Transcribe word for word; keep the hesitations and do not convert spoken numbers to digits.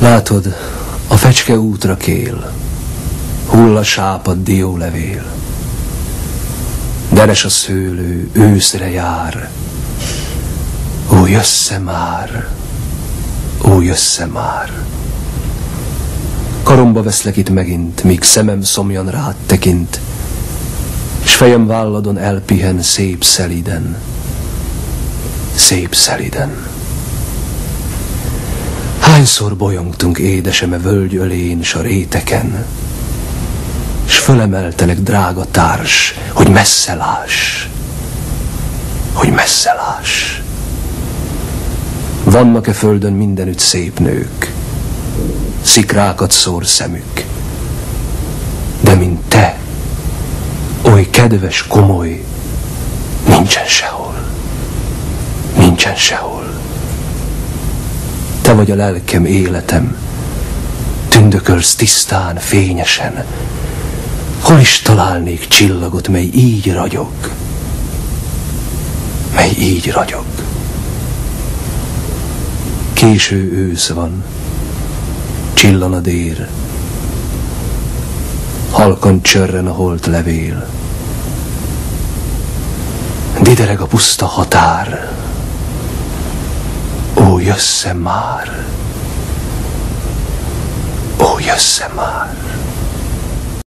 Látod, a fecske útra kél, hull a sápad diólevél. Deres a szőlő, őszre jár. Ó, jössze már, ó, jössze már. Karomba veszlek itt megint, míg szemem szomjan rád tekint, s fejem válladon elpihen szép szeliden, szép szeliden. Hányszor bolyongtunk édesem e völgy ölén s a réteken, s fölemeltelek drága társ, hogy messze láss, hogy messze láss. Vannak-e földön mindenütt szép nők, szikrákat szór szemük, de mint te, oly kedves, komoly, nincsen sehol, nincsen sehol. Te vagy a lelkem, életem, tündökölsz tisztán, fényesen. Hol is találnék csillagot, mely így ragyog, mely így ragyog. Késő ősz van, csillan a dél, halkan csörren a holt levél. Didereg a puszta határ, ó, jössze már, ó, jössze már.